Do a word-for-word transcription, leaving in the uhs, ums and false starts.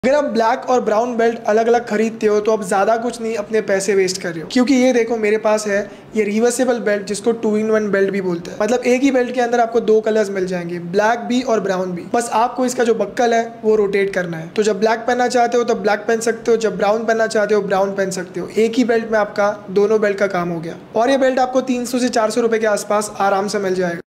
अगर आप ब्लैक और ब्राउन बेल्ट अलग अलग खरीदते हो तो आप ज़्यादा कुछ नहीं अपने पैसे वेस्ट कर रहे हो, क्योंकि ये देखो मेरे पास है ये रिवर्सेबल बेल्ट जिसको टू इन वन बेल्ट भी बोलते हैं। मतलब एक ही बेल्ट के अंदर आपको दो कलर्स मिल जाएंगे, ब्लैक भी और ब्राउन भी। बस आपको इसका जो बक्कल है वो रोटेट करना है। तो जब ब्लैक पहनना चाहते हो तो ब्लैक पहन सकते हो, जब ब्राउन पहनना चाहते हो ब्राउन पहन सकते हो। एक ही बेल्ट में आपका दोनों बेल्ट का काम हो गया। और ये बेल्ट आपको तीन सौ से चार सौ रुपए के आसपास आराम से मिल जाएगा।